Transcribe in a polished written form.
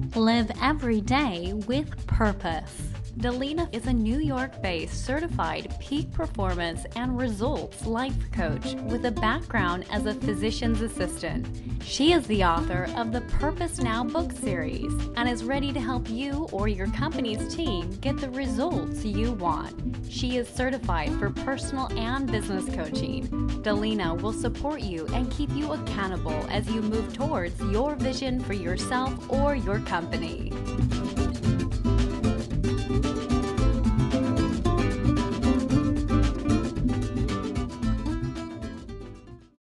Live every day with purpose. Delina is a New York-based certified peak performance and results life coach with a background as a physician's assistant. She is the author of the Purpose Now book series and is ready to help you or your company's team get the results you want. She is certified for personal and business coaching. Delina will support you and keep you accountable as you move towards your vision for yourself or your company.